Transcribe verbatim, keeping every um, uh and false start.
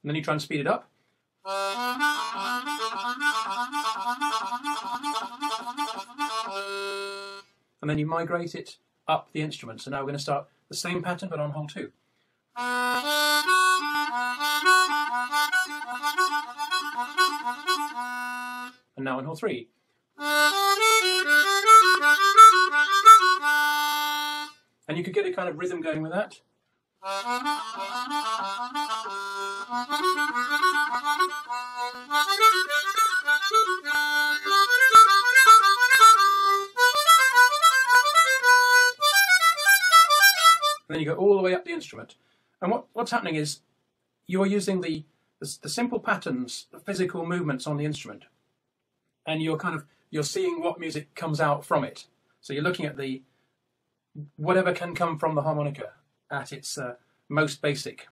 then you try and speed it up. And then you migrate it up the instrument. So now we're going to start the same pattern but on hole two. And now on hole three. And you could get a kind of rhythm going with that. And then you go all the way up the instrument. And what, what's happening is you're using the, the, the simple patterns, the physical movements on the instrument. And you're kind of, you're seeing what music comes out from it. So you're looking at the, whatever can come from the harmonica at its uh, most basic.